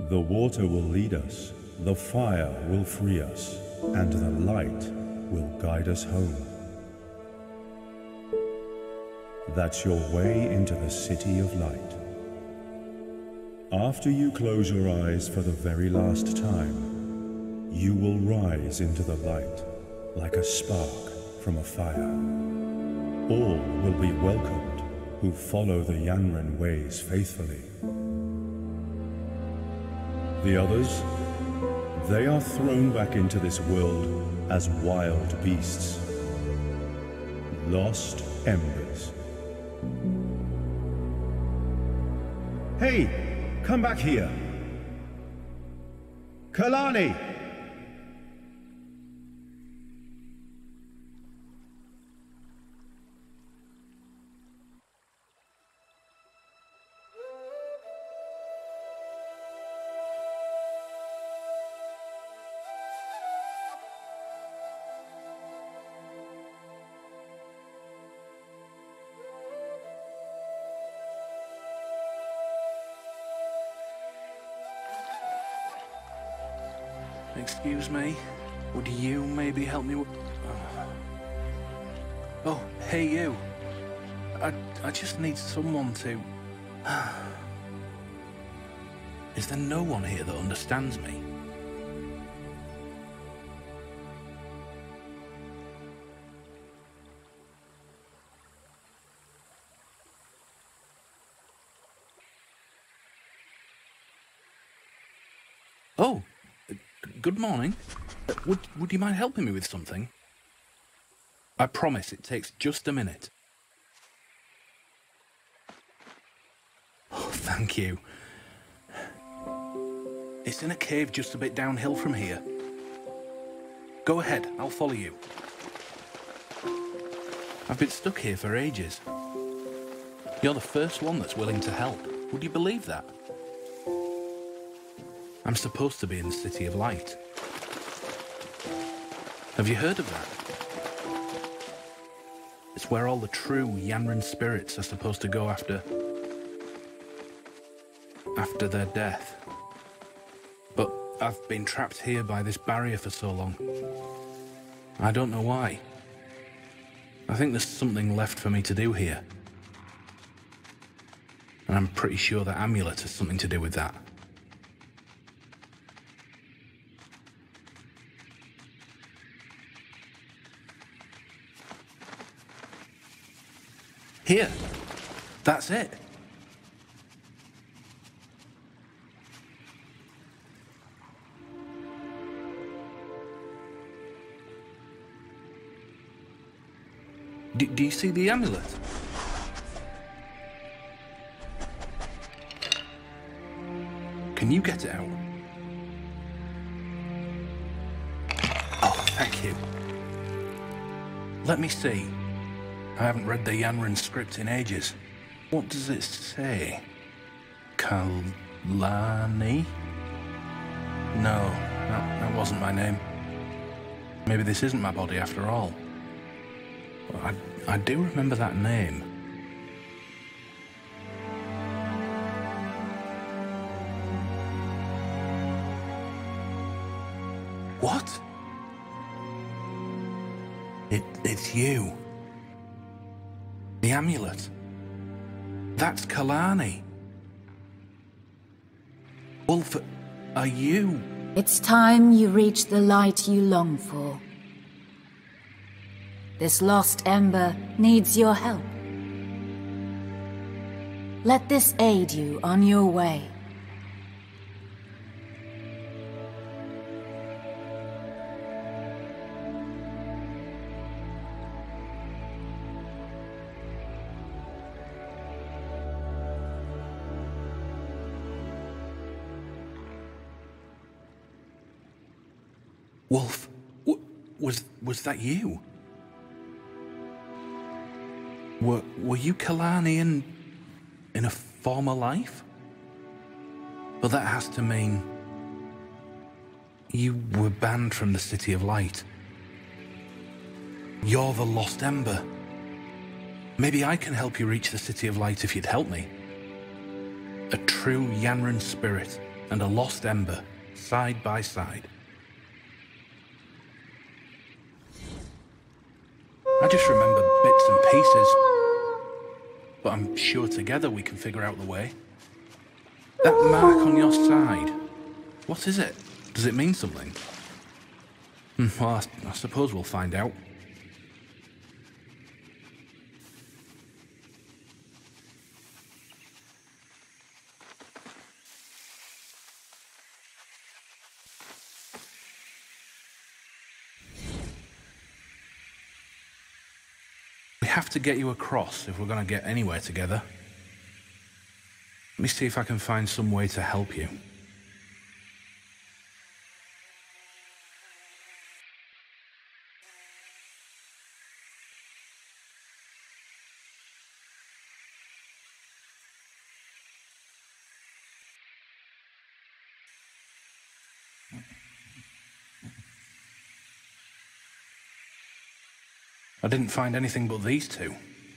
The water will lead us, the fire will free us, and the light will guide us home. That's your way into the City of Light. After you close your eyes for the very last time, you will rise into the light like a spark from a fire. All will be welcomed who follow the Yanran ways faithfully. The others, they are thrown back into this world as wild beasts, lost embers. Hey, come back here! Kalani! Excuse me, would you maybe help me with... Oh, hey you. I just need someone to... Is there no one here that understands me? Oh! Good morning. Would you mind helping me with something? I promise it takes just a minute. Oh, thank you. It's in a cave just a bit downhill from here. Go ahead, I'll follow you. I've been stuck here for ages. You're the first one that's willing to help. Would you believe that? I'm supposed to be in the City of Light. Have you heard of that? It's where all the true Yanran spirits are supposed to go after their death. But I've been trapped here by this barrier for so long. I don't know why. I think there's something left for me to do here. And I'm pretty sure that amulet has something to do with that. Here, that's it. Do you see the amulet? Can you get it out? Oh, thank you. Let me see. I haven't read the Yanran script in ages. What does it say? Kalani? No, that wasn't my name. Maybe this isn't my body after all. I do remember that name. What? It's you. The amulet. That's Kalani. Wolf, are you? It's time you reach the light you long for. This lost ember needs your help. Let this aid you on your way. Wolf, was that you? Were you Kalani in a former life? But that has to mean you were banned from the City of Light. You're the lost ember. Maybe I can help you reach the City of Light if you'd help me. A true Yanran spirit and a lost ember, side by side. I just remember bits and pieces, but I'm sure together we can figure out the way. That mark on your side, what is it? Does it mean something? Well, I suppose we'll find out. We have to get you across if we're going to get anywhere together. Let me see if I can find some way to help you. I didn't find anything but these two.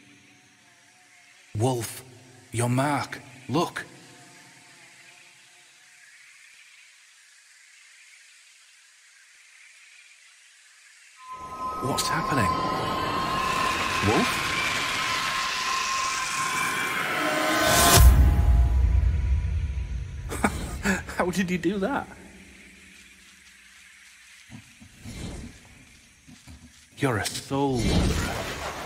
Wolf, your mark, look. What's happening? Wolf? How did you do that? You're a soul wanderer.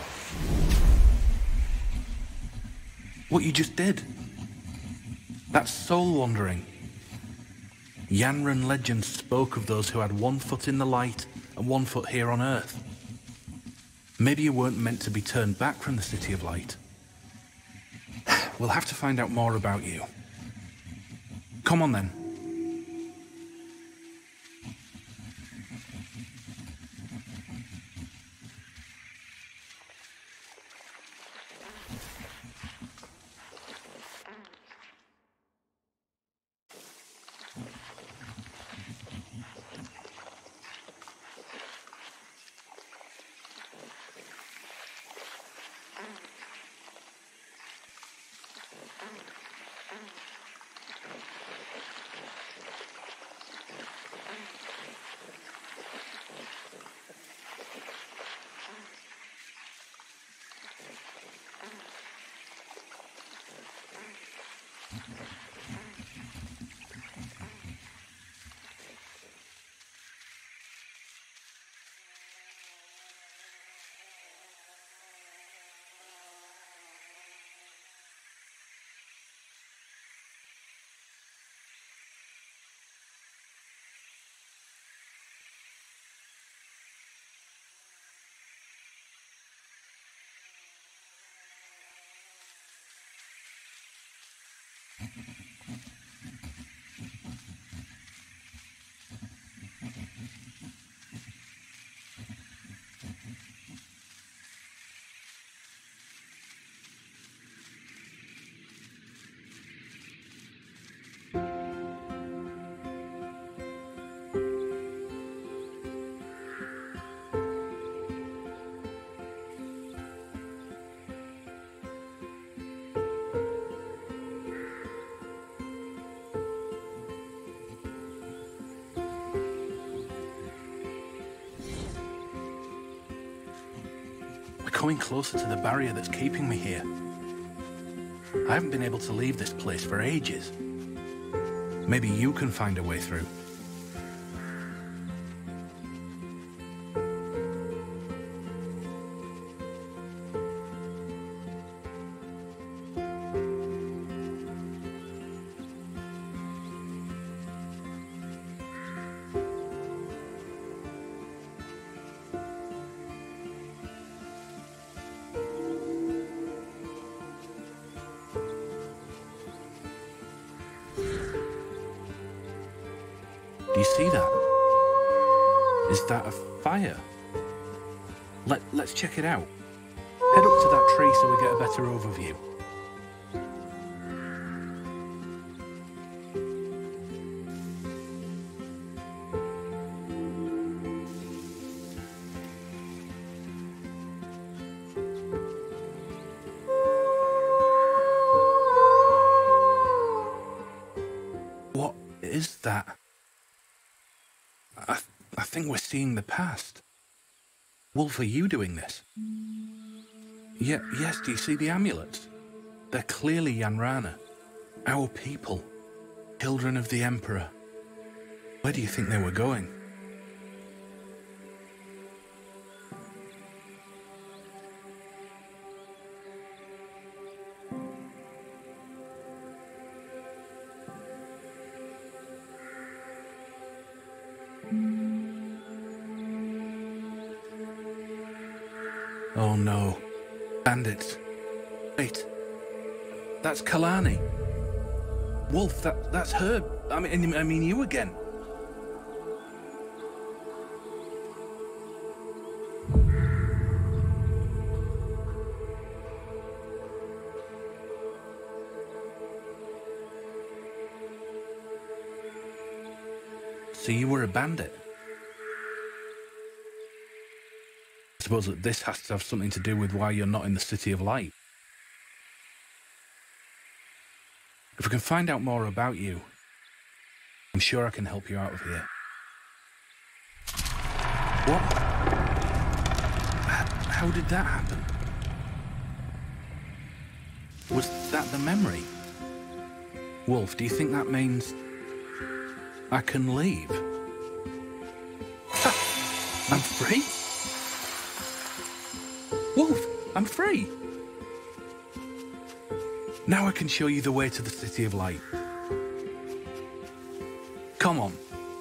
What you just did. That's soul wandering. Yanran legend spoke of those who had 1 foot in the light and 1 foot here on Earth. Maybe you weren't meant to be turned back from the City of Light. We'll have to find out more about you. Come on then. Coming closer to the barrier that's keeping me here. I haven't been able to leave this place for ages. Maybe you can find a way through. Do you see that? Is that a fire? Let's check it out. Head up to that tree so we get a better overview. What that? I think we're seeing the past. Wolf, are you doing this? Yeah, yes, do you see the amulets? They're clearly Yanrana. Our people. Children of the Emperor. Where do you think they were going? Oh no. Bandits. Wait. That's Kalani. Wolf, that's her. I mean you again. So you were a bandit? I suppose that this has to have something to do with why you're not in the City of Light. If we can find out more about you, I'm sure I can help you out of here. What? How did that happen? Was that the memory? Wolf, do you think that means I can leave? I'm free? Wolf, I'm free! Now I can show you the way to the City of Light. Come on.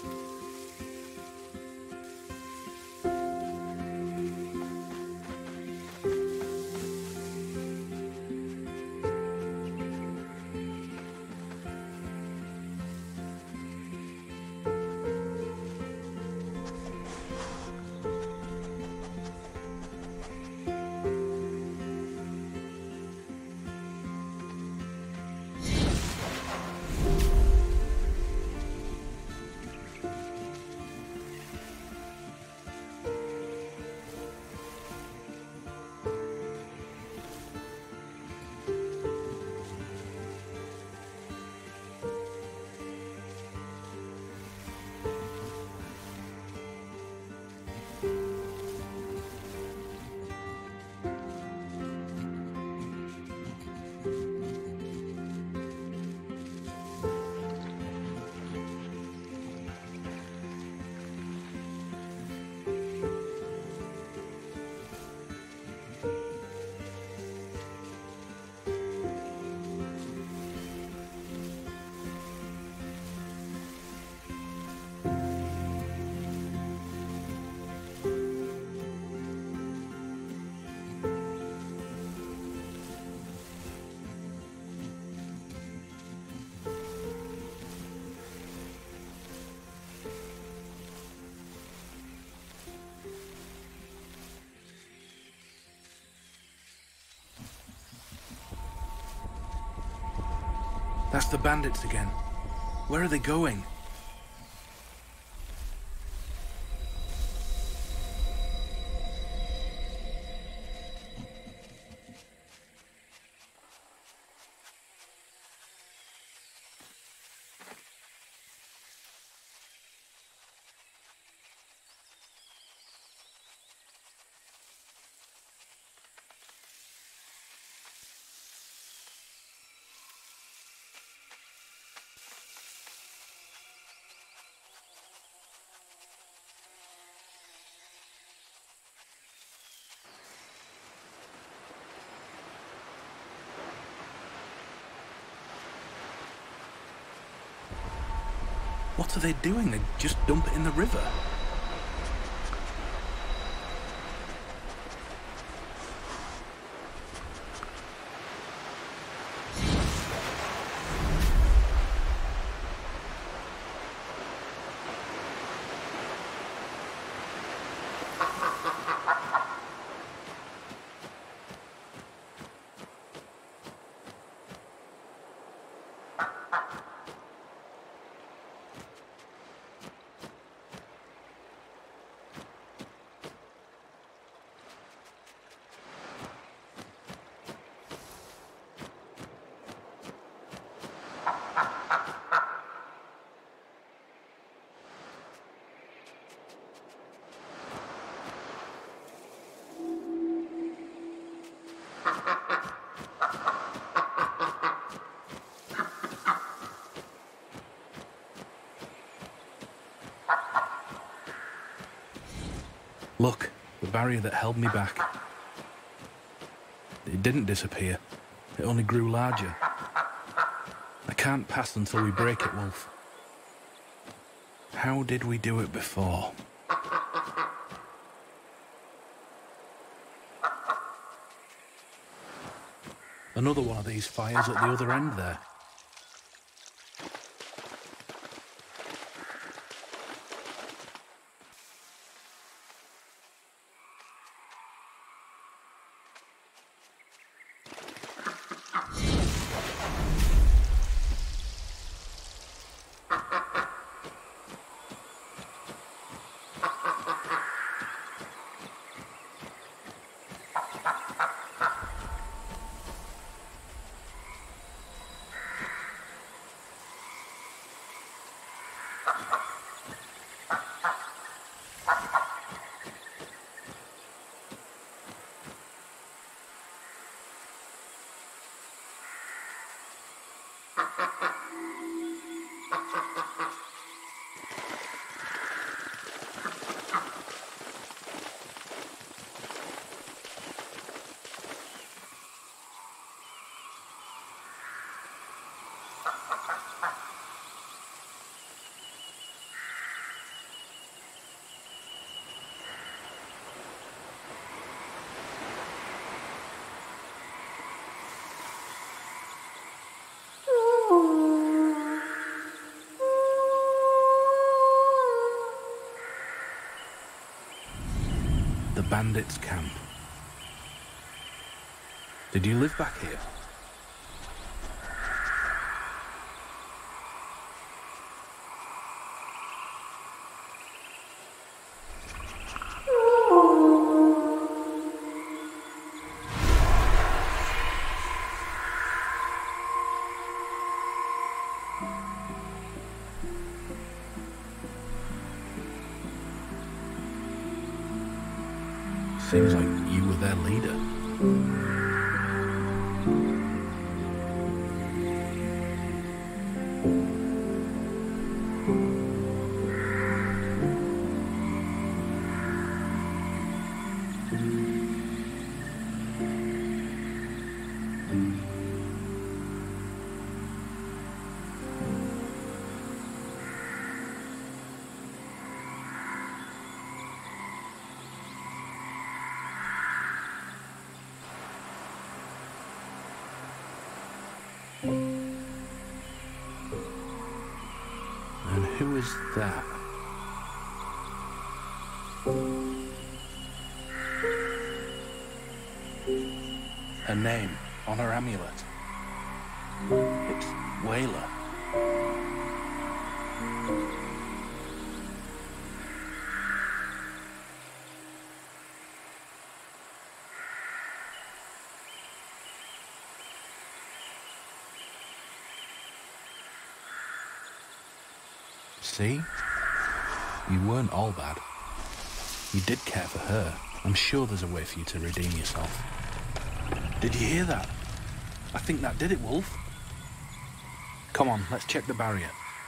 That's the bandits again. Where are they going? What are they doing? They just dump it in the river. barrier that held me back. It didn't disappear. It only grew larger. I can't pass until we break it, Wolf. How did we do it before? Another one of these fires at the other end there. The bandits' camp. Did you live back here? Seems like you were their leader. And who is that? Her name on her amulet. It's Whaler. See? You weren't all bad. You did care for her. I'm sure there's a way for you to redeem yourself. Did you hear that? I think that did it, Wolf. Come on, let's check the barrier.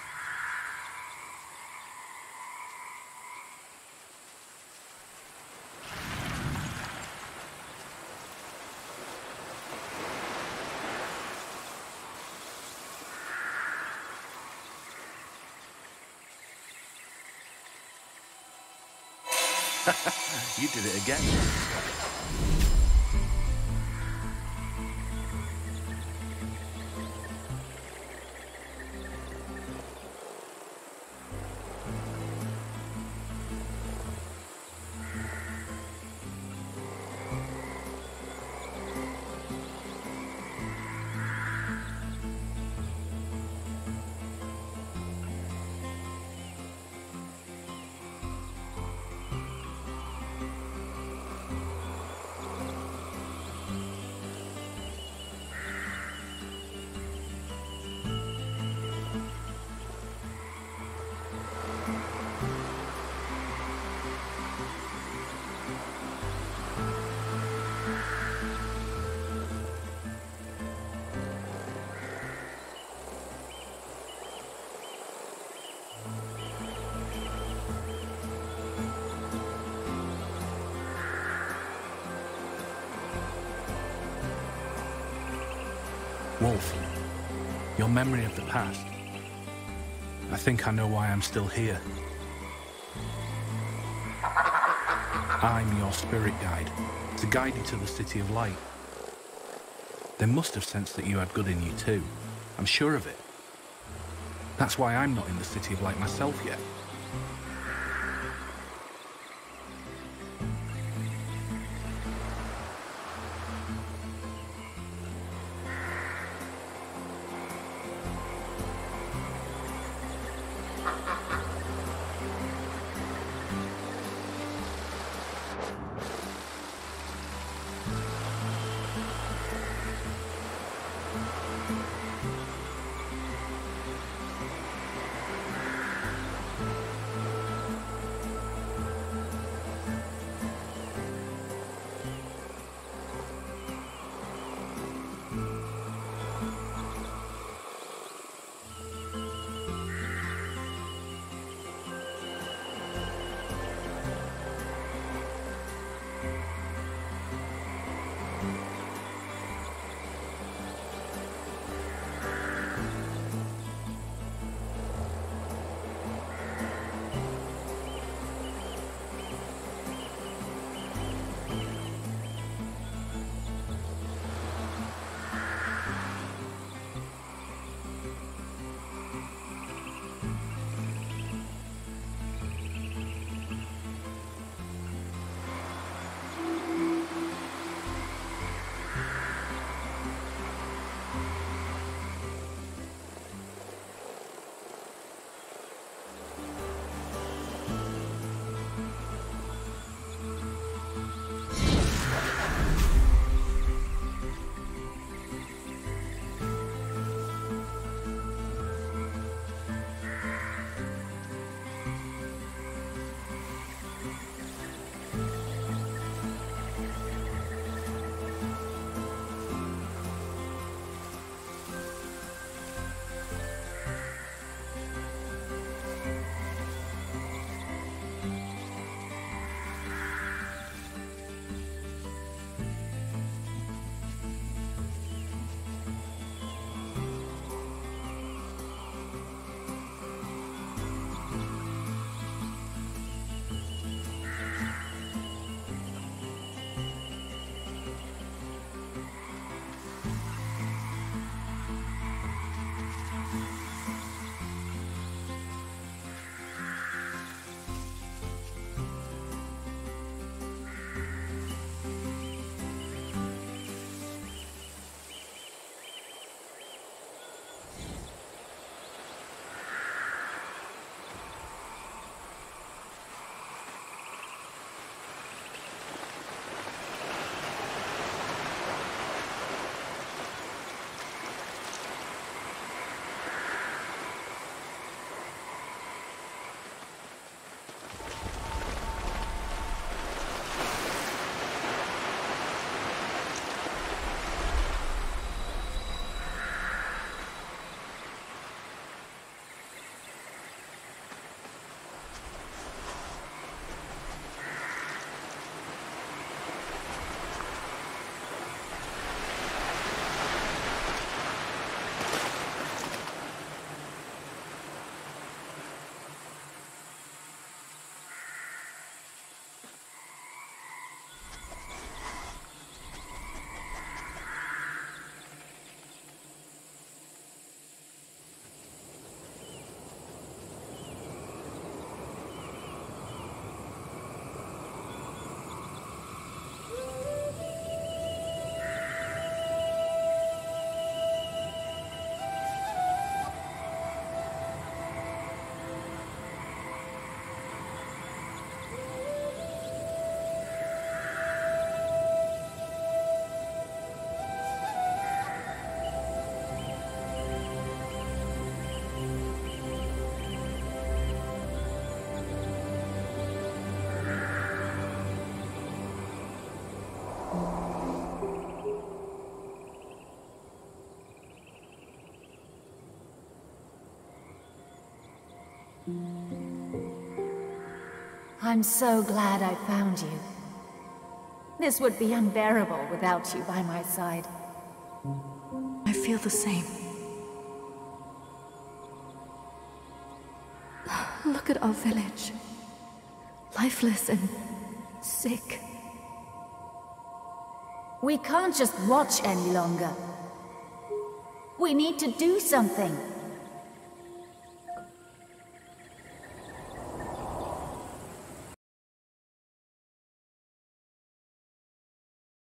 You did it again. Wolf, your memory of the past. I think I know why I'm still here. I'm your spirit guide, to guide you to the City of Light. They must have sensed that you had good in you too. I'm sure of it. That's why I'm not in the City of Light myself yet. I'm so glad I found you. This would be unbearable without you by my side. I feel the same. Look at our village. Lifeless and sick. We can't just watch any longer. We need to do something.